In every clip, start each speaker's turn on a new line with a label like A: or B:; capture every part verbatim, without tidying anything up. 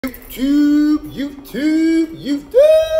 A: YouTube, YouTube, YouTube.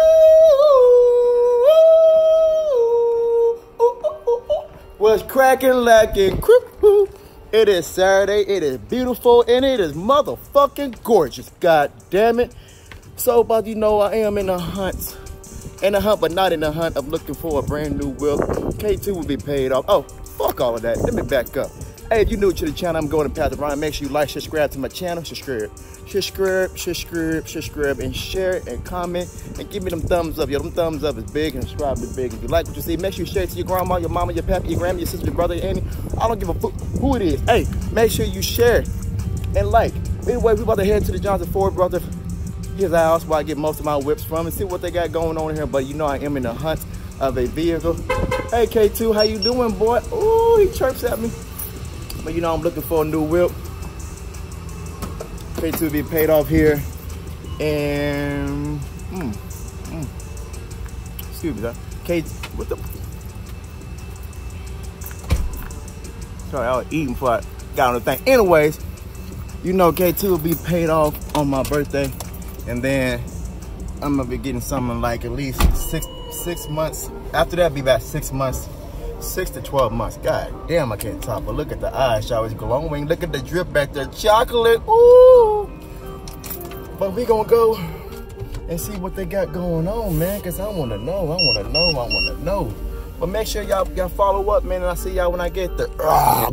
A: What's cracking, lacking, crew? It is Saturday. It is beautiful and it is motherfucking gorgeous. God damn it! So, about you know, I am in the hunt, in the hunt, but not in the hunt of looking for a brand new whip. K two will be paid off. Oh, fuck all of that. Let me back up. Hey, if you're new to the channel, I'm going to pass it around. Make sure you like, subscribe to my channel, subscribe, subscribe, subscribe, subscribe, and share it and comment and give me them thumbs up. Yo, them thumbs up is big and subscribe is big. If you like what you see, make sure you share it to your grandma, your mama, your papa, your grandma, your sister, your brother, your auntie. I don't give a fuck who it is. Hey, make sure you share and like. Anyway, we about to head to the Johnson Ford brother, his house, where I get most of my whips from, and see what they got going on here. But you know, I am in the hunt of a vehicle. Hey, K two, how you doing, boy? Ooh, he chirps at me. But you know, I'm looking for a new whip. K two be paid off here. And, mm, mm. excuse me, K, what the? Sorry, I was eating before I got on the thing. Anyways, you know, K two will be paid off on my birthday. And then I'm gonna be getting something like at least six, six months. After that, be about six months. Six to twelve months. God damn, I can't talk. But look at the eyes, y'all. It's glowing. Look at the drip back there. Chocolate. Ooh. But we gonna go and see what they got going on, man. Because I want to know. I want to know. I want to know. But make sure y'all y'all follow up, man. And I'll see y'all when I get there. Ah.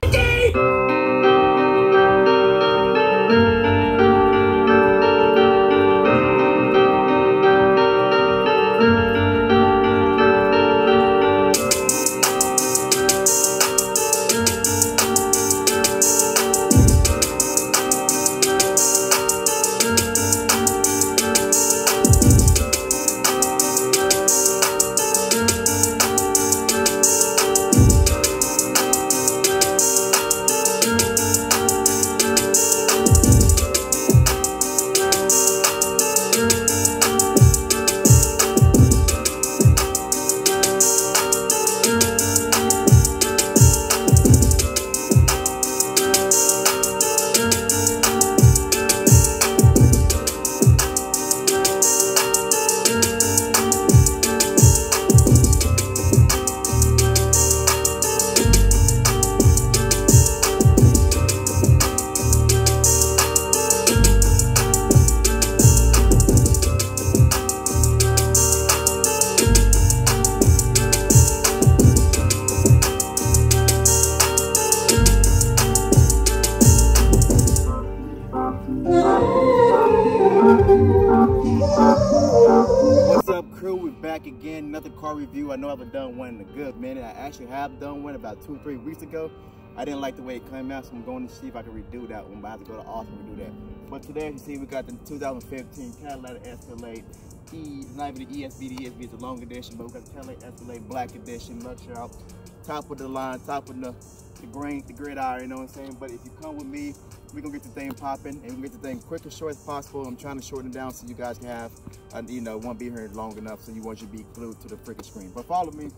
A: What's up, crew? We're back again. Another car review. I know I haven't done one in a good minute. I actually have done one about two, three weeks ago. I didn't like the way it came out, so I'm going to see if I can redo that one. But I have to go to Austin to do that. But today, as you see, we got the two thousand fifteen Cadillac Escalade. E, it's not even the E S V, the E S V is a long edition, but we got the Cadillac Escalade Black Edition, luxury out, top of the line, top of the the grain, the gridiron, you know what I'm saying? But if you come with me, we're gonna get the thing popping and we can get the thing quick and short as possible. I'm trying to shorten it down so you guys can have, uh, you know, won't be here long enough so you want you to be glued to the freaking screen. But follow me.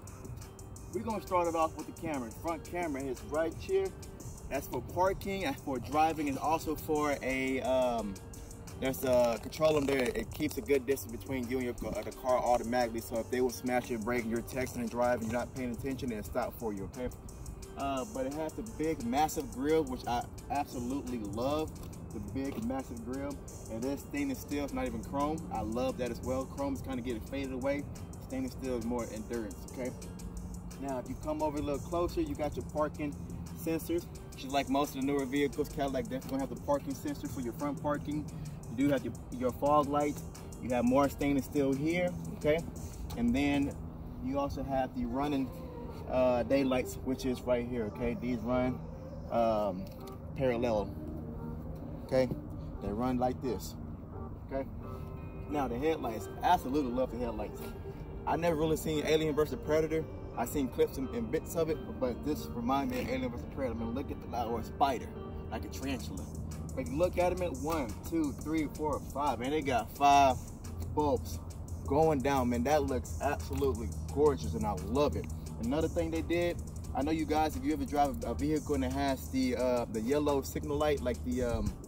A: We're gonna start it off with the camera. The front camera is right here. That's for parking, that's for driving, and also for a, um, there's a control in there. It keeps a good distance between you and your, uh, the car automatically. So if they will smash your brake and you're texting and driving, you're not paying attention, it'll stop for you, okay? Uh, but it has the big massive grill, which I absolutely love. The big massive grill, and this stainless steel, it's not even chrome. I love that as well. Chrome is kind of getting faded away. Stainless steel is more endurance, okay? Now if you come over a little closer, you got your parking sensors. Just like most of the newer vehicles, Cadillac definitely gonna have the parking sensor for your front parking. You do have your, your fog lights. You have more stainless steel here, okay? And then you also have the running uh daylights, which is right here, okay? These run um parallel, okay? They run like this, okay? Now the headlights, absolutely love the headlights. I never really seen Alien versus Predator. I seen clips and, and bits of it, but this reminds me of Alien versus Predator. I mean, look at the, or a spider, like a tarantula. But if you look at them at one, two, three, four, five, man, they got five bulbs going down, man. That looks absolutely gorgeous, and I love it. Another thing they did, I know you guys, if you ever drive a vehicle and it has the uh, the yellow signal light, like the um,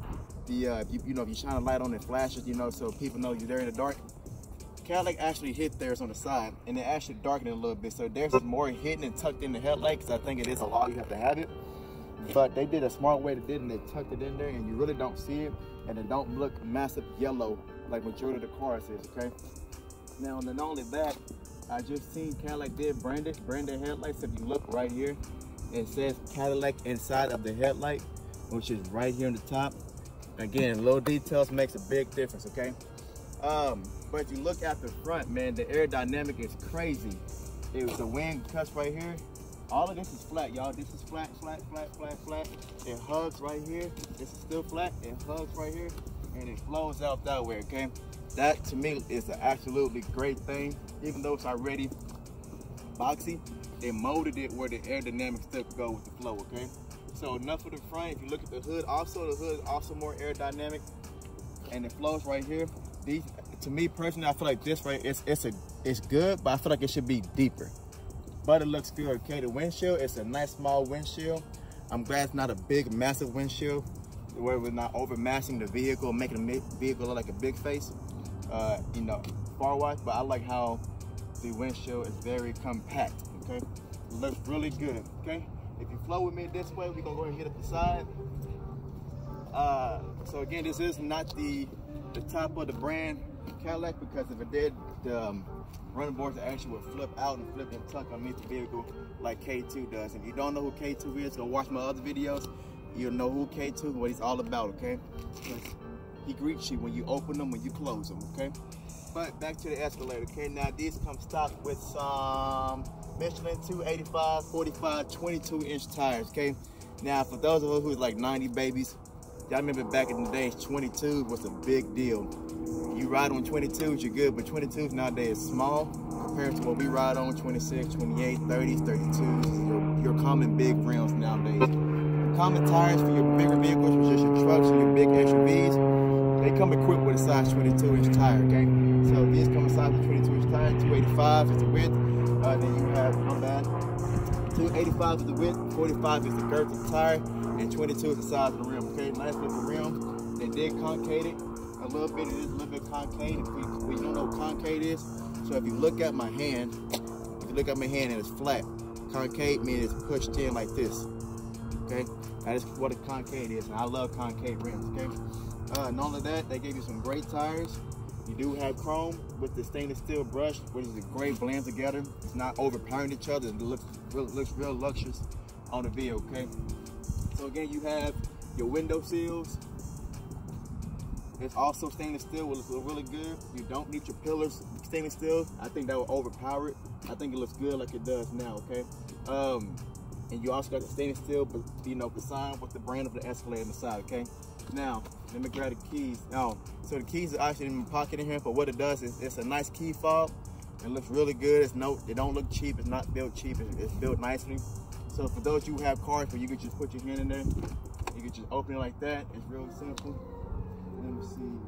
A: the, uh, you, you know, if you shine a light on it, flashes, you know, so people know you're there in the dark. Cadillac actually hit theirs on the side, and it actually darkened it a little bit. So theirs is more hidden and tucked in the headlight, because I think it is a law, you have to have it. But they did a smart way to do it, and they tucked it in there, and you really don't see it, and it don't look massive yellow like majority of the cars is, okay? Now, and not only that, I just seen Cadillac did branded, branded headlights. If you look right here, it says Cadillac inside of the headlight, which is right here on the top. Again, little details makes a big difference, okay? Um, but if you look at the front, man, the aerodynamic is crazy. It was the wing cuts right here. All of this is flat, y'all. This is flat, flat, flat, flat, flat. It hugs right here. This is still flat. It hugs right here, and it flows out that way, okay? That, to me, is an absolutely great thing. Even though it's already boxy, it molded it where the aerodynamics still go with the flow, okay? So enough for the front. If you look at the hood, also, the hood is also more aerodynamic, and it flows right here. These, to me personally, I feel like this right, it's it's a it's good, but I feel like it should be deeper. But it looks good, okay? The windshield, it's a nice small windshield. I'm glad it's not a big, massive windshield where we're not overmassing the vehicle, making the vehicle look like a big face, uh, you know, far wide. But I like how the windshield is very compact, okay? It looks really good, okay? If you flow with me this way, we're gonna go ahead and hit up the side. Uh, so again, this is not the the top of the brand Cadillac, because if it did, the um, running boards actually would flip out and flip and tuck underneath the vehicle like K two does. If you don't know who K two is, go watch my other videos. You'll know who K two, what he's all about, okay? He greets you when you open them, when you close them, okay? But back to the Escalade, okay? Now these come stocked with some Michelin two eighty-five, forty-five, twenty-two inch tires, okay? Now for those of us who's like ninety babies, y'all remember back in the days, twenty-two was a big deal. You ride on twenty-twos, you're good, but twenty-twos nowadays is small compared to what we ride on, twenty-six, twenty-eight, thirties, thirty-twos, your, your common big rims nowadays. Common tires for your bigger vehicles, which is your trucks and your big S U Vs, they come equipped with a size twenty-two inch tire, okay? So these come a size twenty-two inch tire, two eighty-five is the width. Uh, then you have, my bad, two eighty-five is the width, forty-five is the girth of the tire, and twenty-two is the size of the rim, okay? Nice little rim. They did concave it a little bit. It is a little bit concave. If we, we don't know what concave is, so if you look at my hand, if you look at my hand and it's flat, concave means it's pushed in like this, okay? That is what a concave is, and I love concave rims, okay? Uh, and all of that, they gave you some great tires. You do have chrome with the stainless steel brush, which is a great blend together. It's not overpowering each other. It looks real, looks real luxurious on the vehicle, okay? So again, you have your window sills. It's also stainless steel, will look really good. You don't need your pillars stainless steel. I think that will overpower it. I think it looks good like it does now, okay? Um, and you also got the stainless steel, but you know, the sign with the brand of the Escalade on the side, okay? Now, let me grab the keys. Now, so the keys are actually in my pocket in here, but what it does is it's a nice key fob. It looks really good. It's no, it don't look cheap. It's not built cheap. It's, it's built nicely. So for those you have cars where you can just put your hand in there, you can just open it like that. It's real simple. Let me see.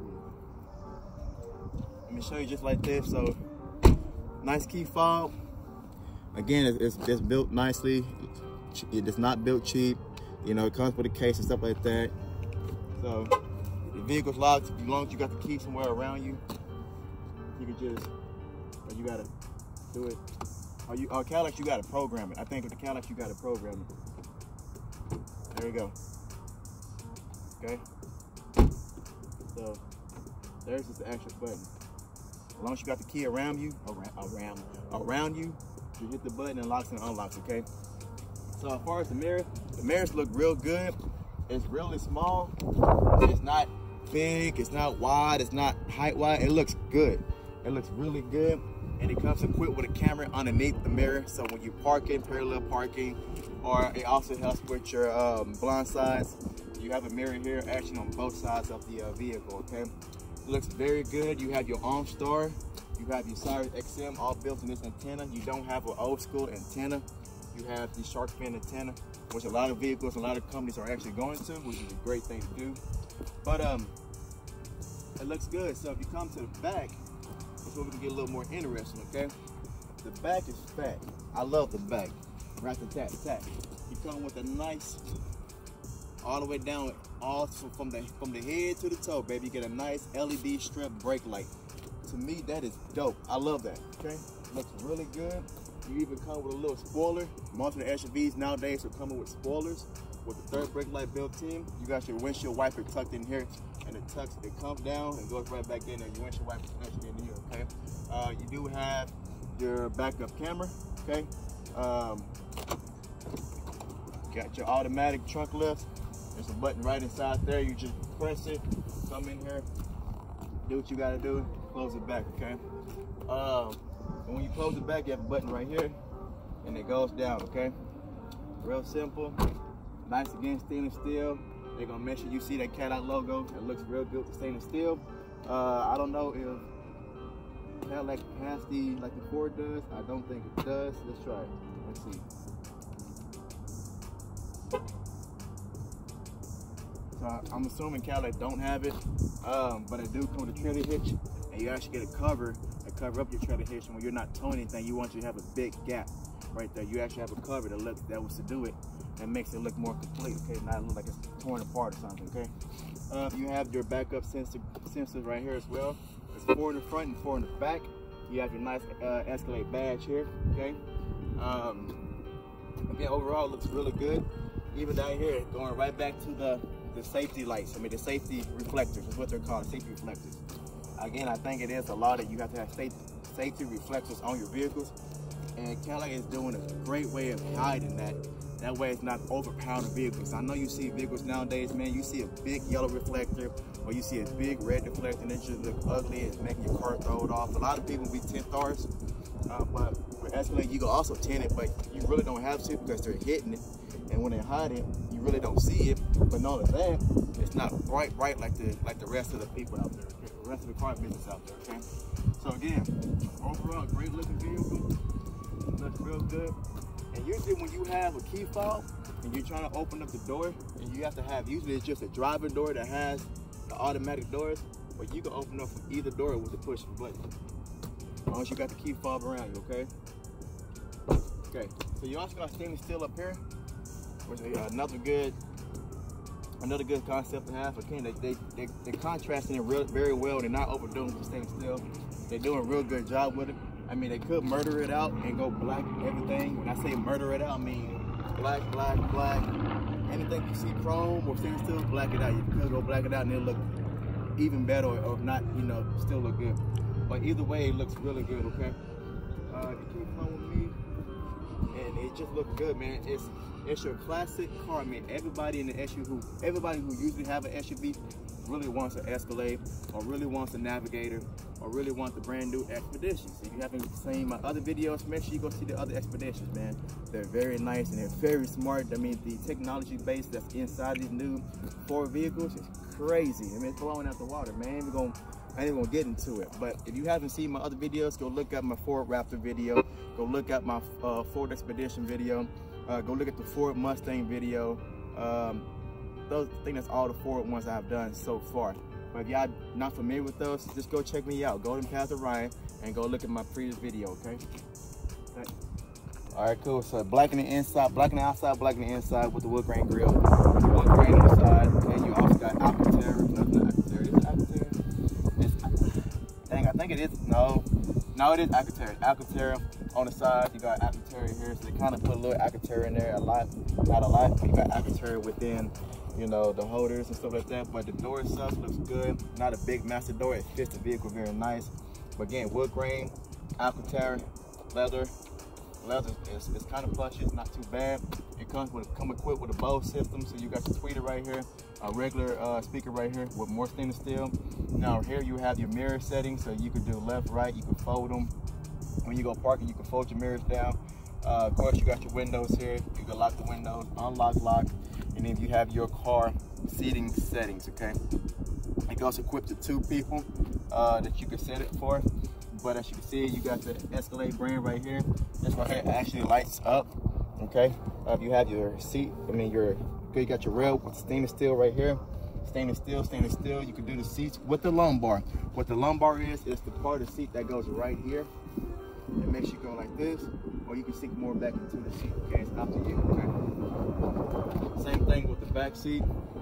A: Let me show you just like this. So, nice key fob. Again, it's, it's, it's built nicely. It's not built cheap. You know, it comes with a case and stuff like that. So, the vehicle's locked. As long as you got the key somewhere around you, you can just, or you gotta do it. Or you, or Cadillac, you gotta program it. I think with the Cadillac, you gotta program it. There you go. Okay. So, there's just the actual button. As long as you got the key around you, around, around, around you, you hit the button and locks and unlocks, okay? So as far as the mirror, the mirrors look real good. It's really small. It's not big, it's not wide, it's not height wide. It looks good. It looks really good. And it comes equipped with a camera underneath the mirror. So when you park in parallel parking, or it also helps with your um, blind sides. You have a mirror here actually on both sides of the uh, vehicle, okay? It looks very good. You have your OnStar. You have your Sirius X M all built in this antenna. You don't have an old school antenna. You have the shark fin antenna, which a lot of vehicles, a lot of companies are actually going to, which is a great thing to do. But um, it looks good. So if you come to the back, that's where we can get a little more interesting, okay? The back is fat. I love the back. Rat-a-tat-tat. You come with a nice, all the way down all to, from the from the head to the toe, baby. You get a nice L E D strip brake light. To me, that is dope. I love that. Okay, looks really good. You even come with a little spoiler. Most of the S U Vs nowadays are coming with spoilers. With the third brake light built in, you got your windshield wiper tucked in here, and it tucks, it comes down and goes right back in there. Your windshield wiper tucked in here. Okay. Uh, you do have your backup camera. Okay. Um, got your automatic trunk lift. There's a button right inside there. You just press it, come in here, do what you gotta do, close it back, okay? Um, and when you close it back, you have a button right here, and it goes down, okay? Real simple. Nice again, stainless steel. They're gonna make sure you see that Cadillac logo. It looks real good with stainless steel. Uh, I don't know if Cadillac has the, like the Ford does. I don't think it does. Let's try it. Let's see. So I'm assuming Cadillac don't have it, um, but it do come with a trailer hitch, and you actually get a cover to cover up your trailer hitch. And when you're not towing anything, you want you to have a big gap right there. You actually have a cover that looks that was to do it, and makes it look more complete. Okay, not look like it's torn apart or something. Okay, uh, you have your backup sensor sensors right here as well. It's four in the front and four in the back. You have your nice uh, Escalade badge here. Okay, um, again, overall it looks really good. Even down here, going right back to the the safety lights. I mean, the safety reflectors is what they're called, safety reflectors. Again, I think it is a lot that you have to have safety, safety reflectors on your vehicles. And Cadillac is doing a great way of hiding that. That way it's not overpowering vehicles. I know you see vehicles nowadays, man, you see a big yellow reflector or you see a big red reflector and it just look ugly. It's making your car throw it off. A lot of people be tint stars, uh, but with Escalade, you can also tint it, but you really don't have to because they're hitting it. And when they hide it, you really don't see it. But not only that, it's not bright, bright like the like the rest of the people out there, okay? The rest of the car business out there, okay? So again, overall, great looking vehicle. Looks real good. And usually when you have a key fob and you're trying to open up the door, and you have to have, usually it's just a driver door that has the automatic doors, but you can open up from either door with the push button. As long as you got the key fob around you, okay? Okay, so you also got stainless steel up here. Which is another good, another good concept to have. Again, they they they they're contrasting it real, very well. They're not overdoing the stainless steel. They're doing a real good job with it. I mean, they could murder it out and go black everything. When I say murder it out, I mean black, black, black. Anything you see chrome or stainless steel, black it out. You could go black it out and it'll look even better, or, or not, you know, still look good. But either way, it looks really good. Okay. Uh, you keep on with me. And it just looks good, man. It's it's your classic car, man. Everybody in the S U V, who everybody who usually have an S U V, really wants an Escalade, or really wants a Navigator, or really wants the brand new Expeditions. If you haven't seen my other videos, make sure you go see the other Expeditions, man. They're very nice and they're very smart. I mean, the technology base that's inside these new Ford vehicles is crazy. I mean, it's blowing out the water, man. We're gonna I ain't even gonna get into it, but if you haven't seen my other videos, go look at my Ford Raptor video, go look at my uh, Ford Expedition video, uh, go look at the Ford Mustang video. Um, those, I think that's all the Ford ones I've done so far. But if y'all not familiar with those, just go check me out, Golden Path of Ryan, and go look at my previous video, okay? Okay. All right, cool. So black in the inside, black in the outside, black in the inside with the wood grain grill, wood grain on the side. Okay, you also got Alcantara. No, not Alcantara. Is it Alcantara? Dang, I think it is. No, no, it is Alcantara. Alcantara on the side. You got Alcantara here, so they kind of put a little Alcantara in there. A lot, not a lot. You got Alcantara within, you know, the holders and stuff like that. But the door itself looks good. Not a big, massive door. It fits the vehicle very nice. But again, wood grain, Alcantara, leather. Leather is, is kind of plush. It's not too bad. It comes with come equipped with a Bose system, so you got your tweeter right here, a regular uh, speaker right here with more stainless steel. Now here you have your mirror settings, so you can do left, right. You can fold them. When you go parking, you can fold your mirrors down. Uh, of course, you got your windows here. You can lock the windows, unlock, lock, and then you have your car seating settings. Okay, it goes equipped to two people uh, that you can set it for. But as you can see, you got the Escalade brand right here. This right here actually lights up. Okay, uh, you have your seat. I mean, your you got your rail with stainless steel right here. Stainless steel, stainless steel. You can do the seats with the lumbar. What the lumbar is, is the part of the seat that goes right here. It makes you go like this, or you can sink more back into the seat. Okay, it's up to you. Okay. Same thing with the back seat.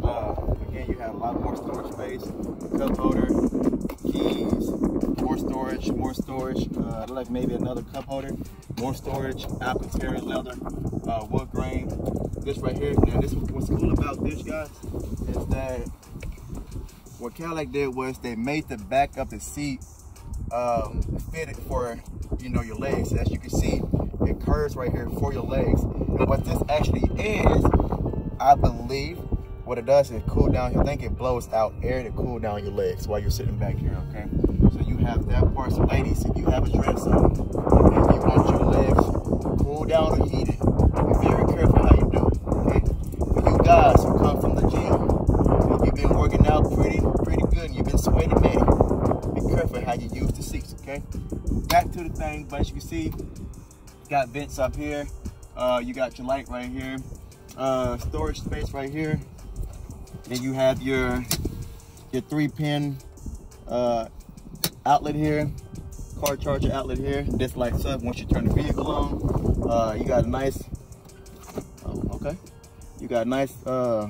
A: Uh, again, you have a lot more storage space, cup holder, keys, more storage, more storage. Uh, I'd like maybe another cup holder, more storage, Alcantara leather, uh, wood grain. This right here. Now, this what's cool about this, guys, is that what Cadillac did was they made the back of the seat um, fitted for, you know, your legs. As you can see, it curves right here for your legs. And what this actually is, I believe, what it does is cool down. I think it blows out air to cool down your legs while you're sitting back here, okay? So you have that part. So ladies, if you have a dress on and you want your legs to cool down or heated, be very careful how you do it, okay? For you guys who come from the gym, if you've been working out pretty, pretty good and you've been sweaty, man, be careful how you use the seats, okay? Back to the thing, but as you can see, got vents up here. Uh, you got your light right here. Uh, storage space right here. Then you have your your three pin uh, outlet here, car charger outlet here. This lights up once you turn the vehicle on. Uh, you got a nice, oh, okay. You got a nice uh,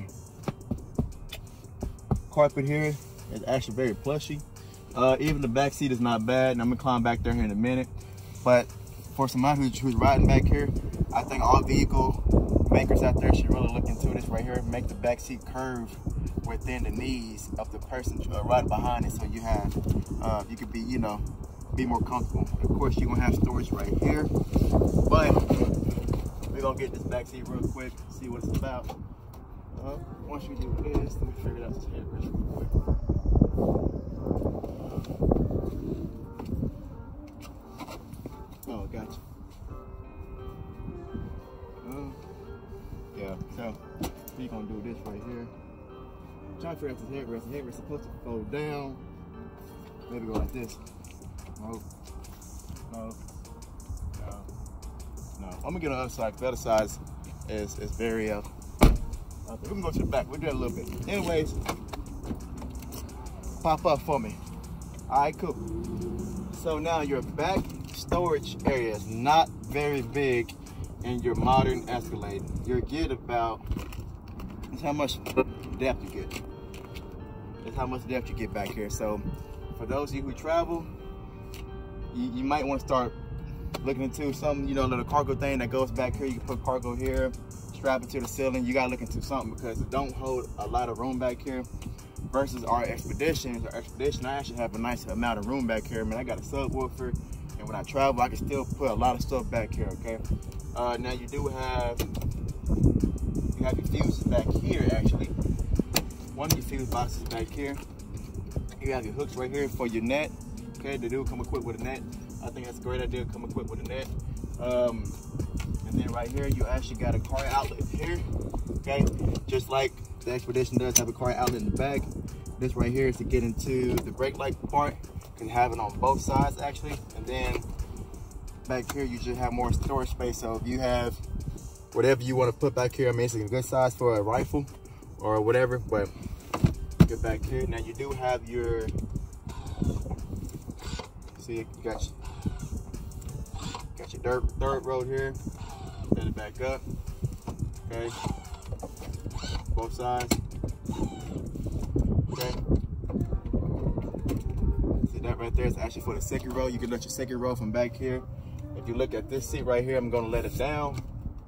A: carpet here. It's actually very plushy. Uh, even the back seat is not bad, and I'm gonna climb back there here in a minute. But for somebody who's, who's riding back here, I think all vehicle makers out there should really look into this right here. Make the back seat curve within the knees of the person uh, right behind it, so you have, uh, you could be, you know, be more comfortable. Of course, you're gonna have storage right here, but we're gonna get this back seat real quick, see what it's about. Uh, once you do this, let me figure out this headrest real quick. Oh, gotcha. Uh, yeah, so we're gonna do this right here. I'm trying to figure out this headrest. The headrest is supposed to fold down. Maybe go like this. No, no, no, no. I'm gonna get on the other side. The other side is is very uh. Okay, we can go to the back. We'll do that a little bit. Anyways, pop up for me. All right, cool. So now your back storage area is not very big in your modern Escalade. You'll get about, that's how much depth you get. That's how much depth you get back here. So for those of you who travel, you, you might want to start looking into some, you know, little cargo thing that goes back here. You can put cargo here, strap it to the ceiling. You gotta look into something because it don't hold a lot of room back here. Versus our Expeditions, our Expedition, I actually have a nice amount of room back here. I mean, I got a subwoofer, and when I travel, I can still put a lot of stuff back here, okay? Uh, now you do have, you have your fuses back here, actually. One of your fuse boxes back here. You have your hooks right here for your net, okay? They do come equipped with a net. I think that's a great idea, come equipped with a net. Um, and then right here, you actually got a car outlet here, okay? Just like the Expedition does have a car outlet in the back. This right here is to get into the brake light part. You can have it on both sides actually. And then back here, you should have more storage space. So if you have whatever you want to put back here, I mean, it's a good size for a rifle or whatever, but get back here. Now you do have your, see, you got your, got your dirt, third road here. Set it back up, okay. Both sides. Okay. See that right there is actually for the second row. You can let your second row from back here. If you look at this seat right here, I'm gonna let it down.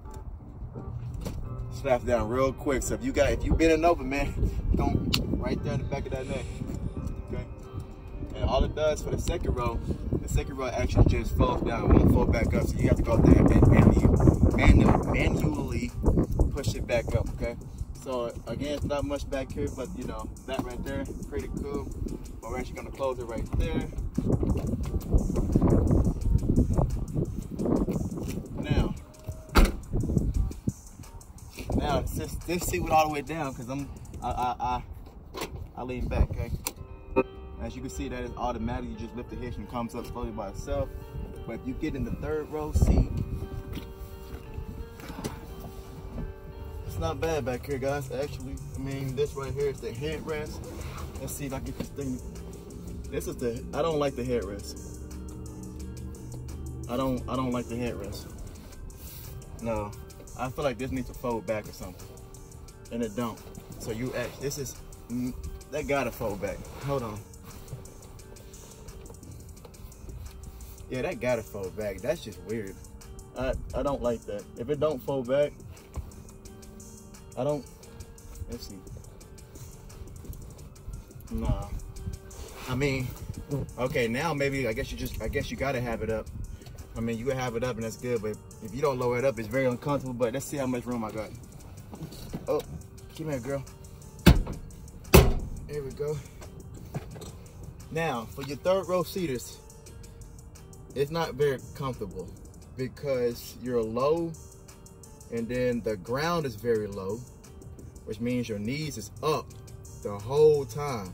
A: Slap it down real quick. So if you got, if you bending over, man, don't right there in the back of that neck. Okay. And all it does for the second row, the second row actually just folds down. It won't fold back up. So you have to go there and manually, manually push it back up. Okay. So again, it's not much back here, but you know, that right there, pretty cool. But we're actually gonna close it right there. Now, now this, this seat went all the way down because I'm, I, I, I, I lean back, okay? As you can see, that is automatic. You just lift the hitch and it comes up slowly by itself. But if you get in the third row seat, it's not bad back here, guys, actually. I mean, this right here is the headrest. Let's see if I get this thing. This is the, I don't like the headrest. I don't, I don't like the headrest. No, I feel like this needs to fold back or something. And it don't. So you act, this is, that gotta fold back. Hold on. Yeah, that gotta fold back. That's just weird. I, I don't like that. If it don't fold back, I don't, let's see. Nah. I mean, okay, now maybe, I guess you just, I guess you gotta have it up. I mean, you can have it up and that's good, but if you don't lower it up, it's very uncomfortable, but let's see how much room I got. Oh, come here, girl. There we go. Now, for your third row seaters, it's not very comfortable because you're low and then the ground is very low, which means your knees is up the whole time.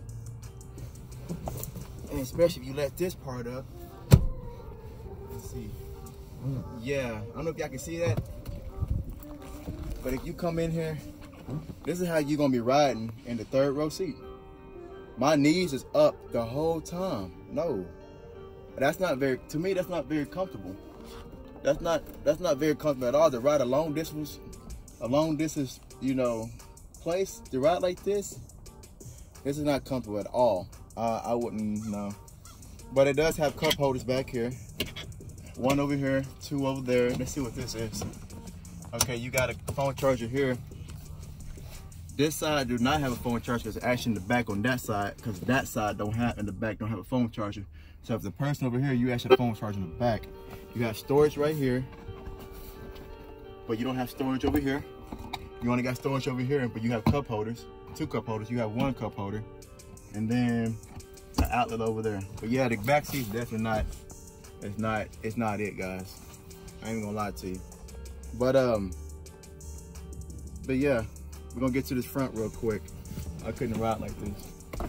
A: And especially if you let this part up. Let's see. Yeah, I don't know if y'all can see that, but if you come in here, this is how you're gonna be riding in the third row seat. My knees is up the whole time. No, that's not very, to me, that's not very comfortable. That's not, that's not very comfortable at all. To ride a long distance, a long distance, you know, place, to ride like this, this is not comfortable at all. Uh, I wouldn't, no. But it does have cup holders back here. One over here, two over there. Let's see what this is. Okay, you got a phone charger here. This side do not have a phone charger because it's actually in the back on that side, because that side don't have, in the back don't have a phone charger. So if the person over here, you actually have a phone charger in the back. You got storage right here, but you don't have storage over here. You only got storage over here, but you have cup holders, two cup holders. You have one cup holder, and then the outlet over there. But yeah, the back seat's definitely not, it's not, it's not it, guys. I ain't gonna lie to you. But um, but yeah, we're gonna get to this front real quick. I couldn't ride like this.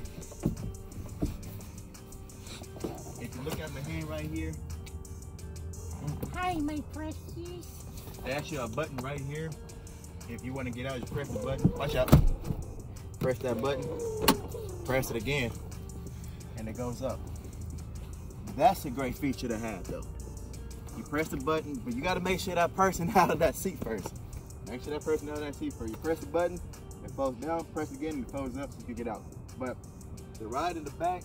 A: If you look at my hand right here.
B: Hi, my precious.
A: There's actually a button right here. If you want to get out, just press the button. Watch out. Press that button. Press it again. And it goes up. That's a great feature to have, though. You press the button, but you got to make sure that person out of that seat first. Make sure that person out of that seat first. You press the button, it folds down. Press it again, and it folds up so you can get out. But the ride in the back,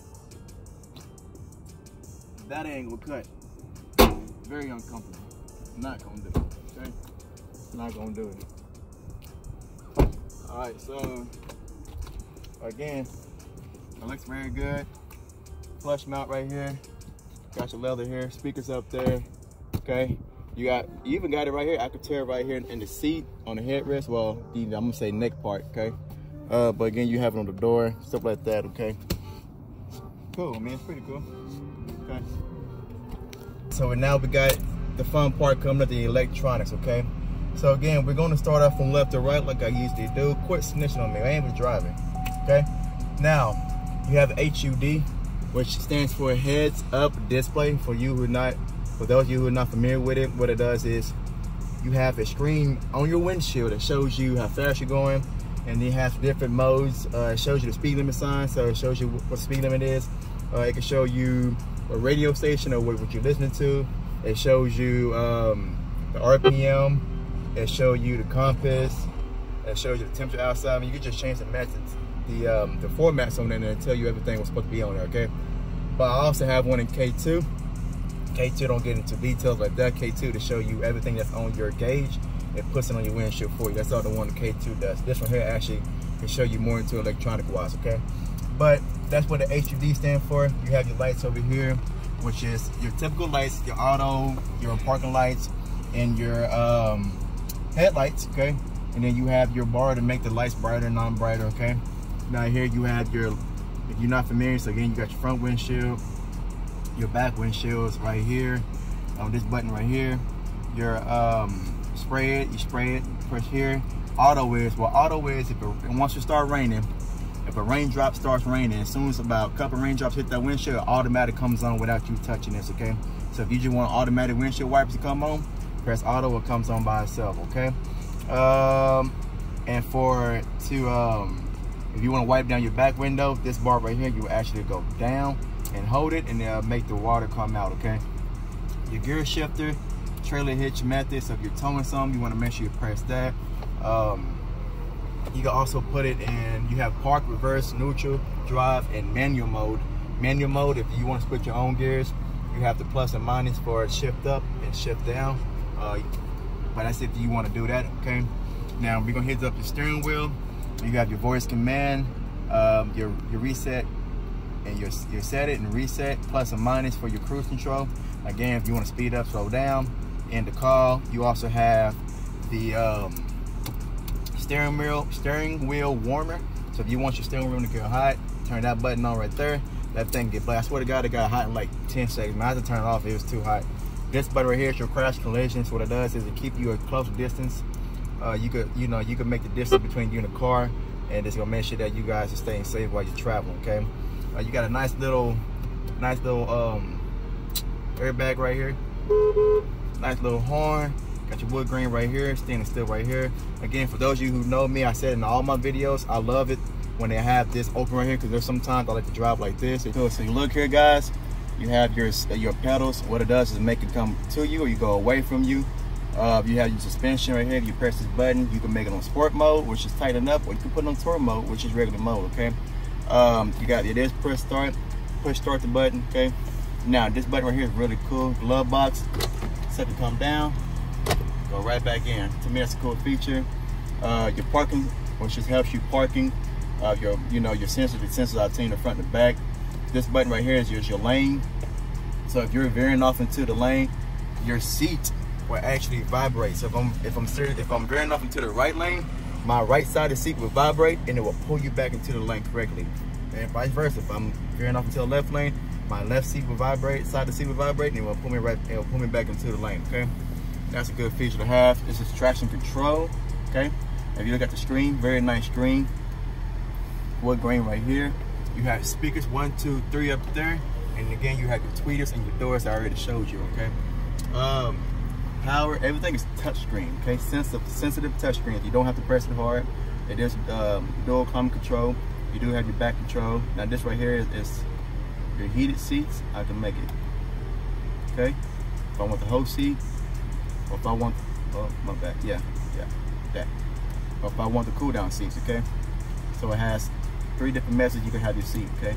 A: that angle cut. Very uncomfortable. Not gonna do it. Okay? Not gonna do it. All right, so again, it looks very good. Flush mount right here. Got your leather here. Speakers up there. Okay. You got, you even got it right here. I could tear it right here in the seat on the headrest. Well, I'm gonna say neck part. Okay. Uh, but again, you have it on the door, stuff like that. Okay. Cool, man. It's pretty cool. Okay. So now we got the fun part coming up, the electronics, okay? So again, we're gonna start off from left to right like I usually do. Quit snitching on me, I ain't even driving, okay? Now, you have H U D, which stands for heads up display. For you who are not, for those of you who are not familiar with it, what it does is you have a screen on your windshield that shows you how fast you're going, and it has different modes. Uh, it shows you the speed limit sign, so it shows you what the speed limit is. Uh, it can show you a radio station or what, what you're listening to. It shows you um, the R P M. It shows you the compass. It shows you the temperature outside. I mean, you can just change the methods, the um, the formats on there, and it'll tell you everything was supposed to be on there. Okay. But I also have one in K two. K two don't get into details like that. K two to show you everything that's on your gauge. It puts it on your windshield for you. That's all the one the K two does. This one here actually can show you more into electronic wise. Okay. But that's what the H U D stands for. You have your lights over here, which is your typical lights, your auto, your parking lights, and your um, headlights, okay? And then you have your bar to make the lights brighter, non-brighter, okay? Now here you have your, if you're not familiar, so again, you got your front windshield, your back windshields right here, on this button right here. Your um, spray it, you spray it, push here. Auto is, well, auto is, if it, and once you start raining, if a raindrop starts raining, as soon as about a couple raindrops hit that windshield, automatic comes on without you touching this, okay? So if you just want automatic windshield wipers to come on, press auto, it comes on by itself, okay? Um, and for, to, um, if you want to wipe down your back window, this bar right here, you will actually go down and hold it, and uh, make the water come out, okay? Your gear shifter, trailer hitch method, so if you're towing something, you want to make sure you press that. Um, You can also put it in, you have park, reverse, neutral, drive, and manual mode. Manual mode, if you want to split your own gears, you have the plus and minus for shift up and shift down. Uh, but that's if you want to do that, okay? Now we're gonna hit up your steering wheel. You have your voice command, um, your, your reset, and your, your set it and reset, plus and minus for your cruise control. Again, if you want to speed up, slow down, end the call. You also have the um, steering wheel steering wheel warmer. So if you want your steering wheel to get hot, turn that button on right there. That thing get black. I swear to God, it got hot in like ten seconds. I had to turn it off. It was too hot. This button right here is your crash collision. So what it does is it keep you a close distance. Uh, you could, you know, you can make the distance between you and the car, and it's gonna make sure that you guys are staying safe while you're traveling. Okay. Uh, you got a nice little, nice little um, airbag right here. Nice little horn. Got your wood grain right here, standing still right here. Again, for those of you who know me, I said in all my videos, I love it when they have this open right here, because there's sometimes I like to drive like this. So you look here, guys, you have your your pedals. What it does is make it come to you or you go away from you. Uh, you have your suspension right here. If you press this button, you can make it on sport mode, which is tighten up, or you can put it on tour mode, which is regular mode, okay? Um, you got it is push start, push start the button, okay? Now this button right here is really cool. Glove box, set to come down, go right back in. To me, that's a cool feature. Uh, your parking, which just helps you parking. Uh, your, you know, your sensors, the sensors I've seen the front and the back. This button right here is your, your lane. So if you're veering off into the lane, your seat will actually vibrate. So if I'm if I'm serious, if I'm veering off into the right lane, my right side of the seat will vibrate and it will pull you back into the lane correctly. And vice versa, if I'm veering off into the left lane, my left seat will vibrate, side of the seat will vibrate, and it will pull me right, it will pull me back into the lane. Okay, that's a good feature to have. This is traction control. Okay, if you look at the screen, very nice screen. Wood grain right here. You have speakers one, two, three up there, and again you have your tweeters and your doors I already showed you. Okay, um, power, everything is touchscreen. Okay, sensitive, sensitive touchscreen. You don't have to press it hard. It is um, dual climate control. You do have your back control. Now this right here is, is your heated seats. I can make it. Okay, if I want the whole seat, or if I want, oh my back, yeah, yeah, that. Or if I want the cool down seats. Okay, so it has three different methods you can have your seat. Okay,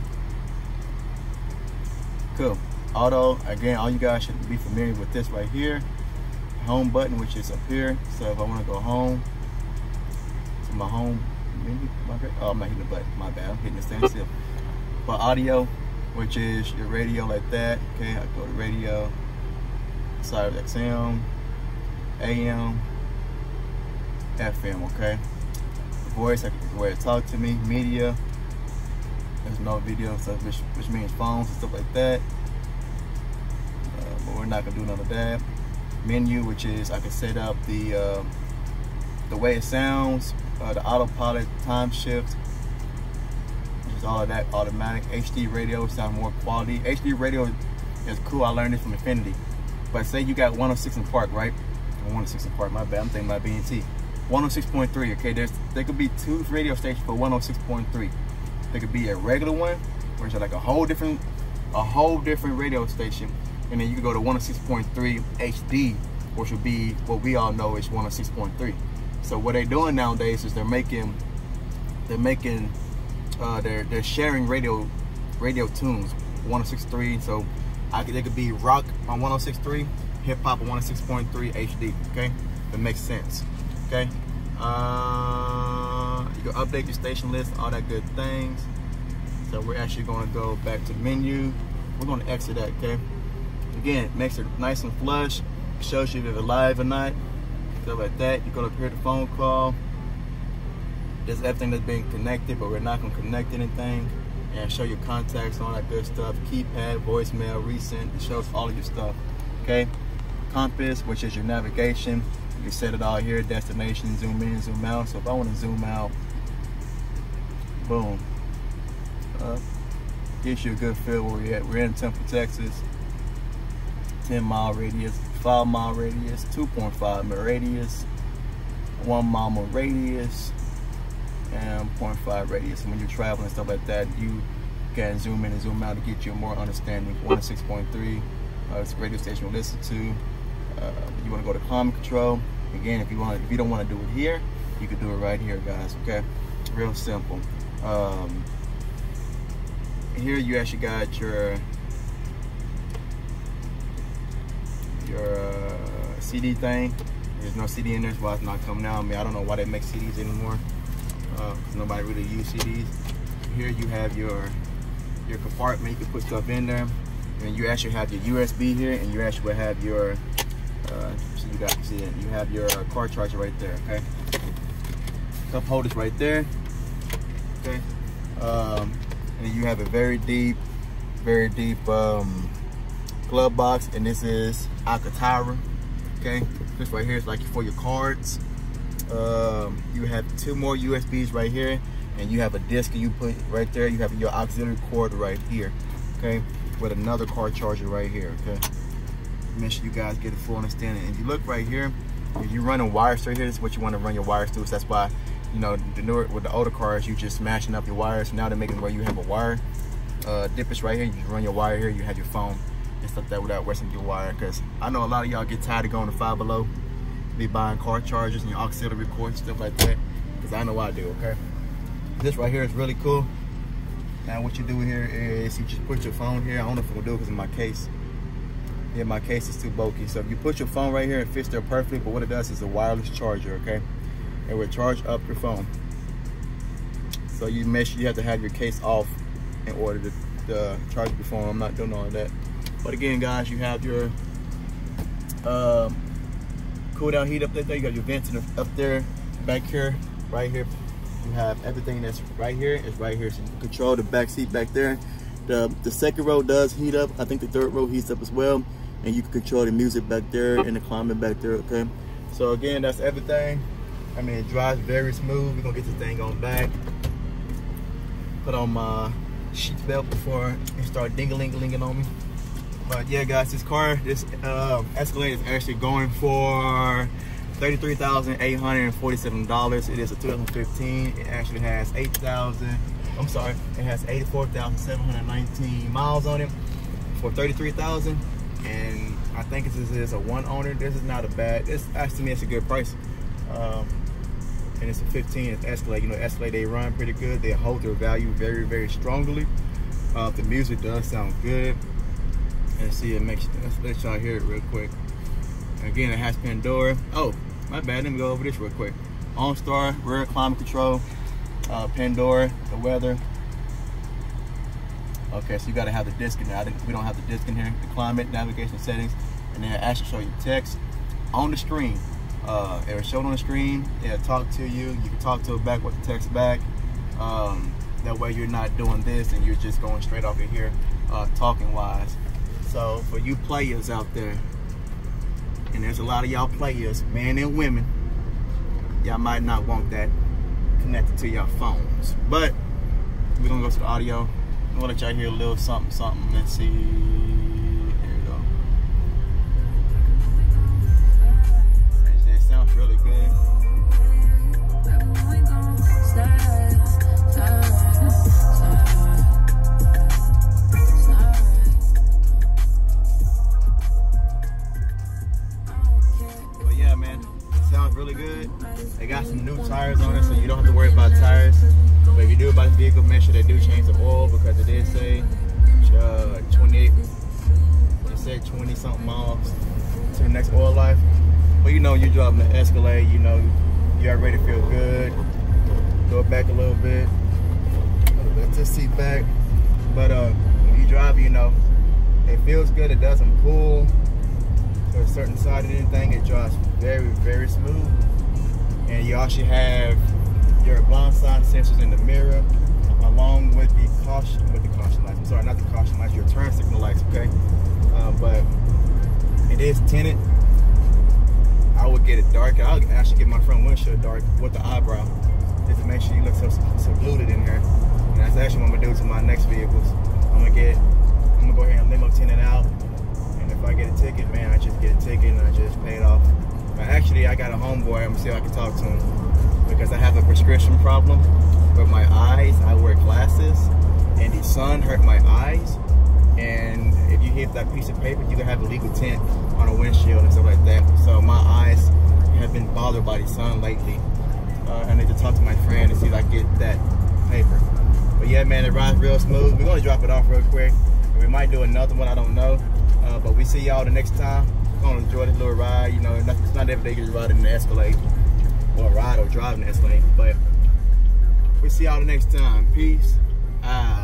A: cool. Auto, again, all you guys should be familiar with this right here. Home button, which is up here. So if I want to go home to my home menu, oh, I'm not hitting the button, my bad, I'm hitting the standstill. For audio, which is your radio like that. Okay, I go to radio, Sirius X M, A M, F M. Okay, voice, I can go ahead and talk to me. Media, there's no video stuff, which, which means phones and stuff like that. Uh, but we're not gonna do none of that. Menu, which is I can set up the uh, the way it sounds, uh, the autopilot, time shift, which is all of that automatic. H D radio, sound more quality. H D radio is cool. I learned this from Infinity. But say you got one oh six in Park, right? one oh six in Park, my bad. I'm thinking about B and T. one oh six point three. Okay, there's there could be two radio stations for one oh six point three. There could be a regular one, which is like a whole different, a whole different radio station. And then you can go to one oh six point three H D, which would be what we all know is one oh six point three. So what they're doing nowadays is they're making, they're making, uh, they're they're sharing radio, radio tunes, one oh six point three. So I could, they could be rock on one oh six point three, hip hop on one oh six point three H D. Okay, that makes sense. Okay, uh, you can update your station list, all that good things. So we're actually going to go back to menu. We're going to exit that. Okay. Again, it makes it nice and flush. It shows you if it's live or not. Stuff like that. You go up here to phone call. There's everything that's being connected, but we're not going to connect anything. And show your contacts, all that good stuff. Keypad, voicemail, recent. It shows all of your stuff. Okay. Compass, which is your navigation. You set it all here. Destination, zoom in, zoom out. So if I want to zoom out, boom. Uh, gives you a good feel where we're at. We're in Temple, Texas. ten mile radius, five mile radius, two point five mile radius, one mile radius, and zero point five radius. And when you're traveling and stuff like that, you can zoom in and zoom out to get you a more understanding. one oh six point three, uh, it's a radio station to listen to. Uh, you want to go to climate control. Again, if you want, if you don't want to do it here, you can do it right here, guys. Okay, real simple. Um, here you actually got your your uh, C D thing. There's no C D in there, so it's not coming out. I mean, I don't know why they make C Ds anymore, because uh, nobody really uses C Ds. Here you have your your compartment. You can put stuff in there, and you actually have your U S B here, and you actually will have your uh, so you got see it. You have your car charger right there. Okay, cup holders right there. Okay, um, and you have a very deep, very deep um, glove box, and this is Alcantara. Okay, this right here is like for your cards. Um, you have two more U S Bs right here, and you have a disc you put right there. You have your auxiliary cord right here. Okay, with another car charger right here. Okay, make sure you guys get a full understanding. And you look right here, if you're running wires straight here, this is what you want to run your wires through. So that's why, you know, the newer with the older cars, you just smashing up your wires. Now they're making where you have a wire uh, dip is right here. You just run your wire here. You have your phone and stuff that without wasting your wire. Because I know a lot of y'all get tired of going to Five Below, be buying car chargers and your auxiliary cords, stuff like that. Because I know I do. Okay, this right here is really cool. Now what you do here is you just put your phone here. I don't know if I'm gonna do it because in my case. Yeah, my case is too bulky. So if you put your phone right here, it fits there perfectly. But what it does is a wireless charger. Okay, it will charge up your phone. So you make sure you have to have your case off in order to, to charge your phone. I'm not doing all of that. But again, guys, you have your um, cool down heat up there. You got your vents up there, back here, right here. You have everything that's right here is right here. So you can control the back seat back there. The, the second row does heat up. I think the third row heats up as well. And you can control the music back there and the climate back there, okay? So again, that's everything. I mean, it drives very smooth. We're gonna get this thing on back. Put on my seat belt before it start ding-a-ling-a-linging on me. But yeah, guys, this car, this uh, Escalade is actually going for thirty-three thousand eight hundred forty-seven dollars. It is a two thousand fifteen. It actually has eight thousand, I'm sorry, it has eighty-four thousand seven hundred nineteen miles on it for thirty-three thousand. And I think this is a one owner. This is not a bad, this actually to me it's a good price. Um, and it's a fifteen, it's Escalade. You know, Escalade, they run pretty good. They hold their value very, very strongly. Uh, the music does sound good. And see, it makes, let's let y'all hear it real quick. Again, it has Pandora. Oh, my bad, let me go over this real quick. OnStar, rear climate control, uh, Pandora, the weather. Okay, so you gotta have the disc in there. I didn't, we don't have the disc in here. The climate, navigation settings, and then it actually show you text on the screen. Uh, it will show it on the screen. It'll talk to you. You can talk to it back with the text back. Um, that way you're not doing this and you're just going straight off of here, uh, talking wise. So for you players out there, and there's a lot of y'all players, men and women, y'all might not want that connected to your phones. But we're gonna go to the audio. I'm gonna let y'all hear a little something, something. Let's see. Here we go. It sounds really good. But yeah, man, it sounds really good. They got some new tires on it, so you don't have to worry about tires. But if you do buy this vehicle, make sure they do change the oil, because it did say uh, twenty-eight, it said twenty something miles to the next oil life. But you know, you're driving the Escalade, you know, you already feel good. Go back a little bit, a little bit to the seat back. But uh, when you drive, you know, it feels good. It doesn't pull to a certain side of anything. It drives very, very smooth. And you also have your blind side sensors in the mirror, along with the caution, with the caution lights. I'm sorry, not the caution lights, your turn signal lights, okay? Uh, but it is tinted. I would get it dark. I'll actually get my front windshield dark with the eyebrow, just to make sure you look so secluded in here. And that's actually what I'm gonna do to my next vehicles. I'm gonna get, I'm gonna go ahead and limo tint it out. And if I get a ticket, man, I just get a ticket and I just pay it off. But actually, I got a homeboy. I'm gonna see if I can talk to him, because I have a prescription problem with my eyes. I wear glasses, and the sun hurt my eyes. And if you hit that piece of paper, you can have a legal tint on a windshield and stuff like that. So my eyes have been bothered by the sun lately. Uh, I need to talk to my friend and see if I can get that paper. But yeah, man, it rides real smooth. We're gonna drop it off real quick. We might do another one, I don't know. Uh, but we see y'all the next time. We're gonna enjoy this little ride. You know, it's not every day you ride in the Escalade, or ride or drive in the Escalade. But we see y'all the next time. Peace out.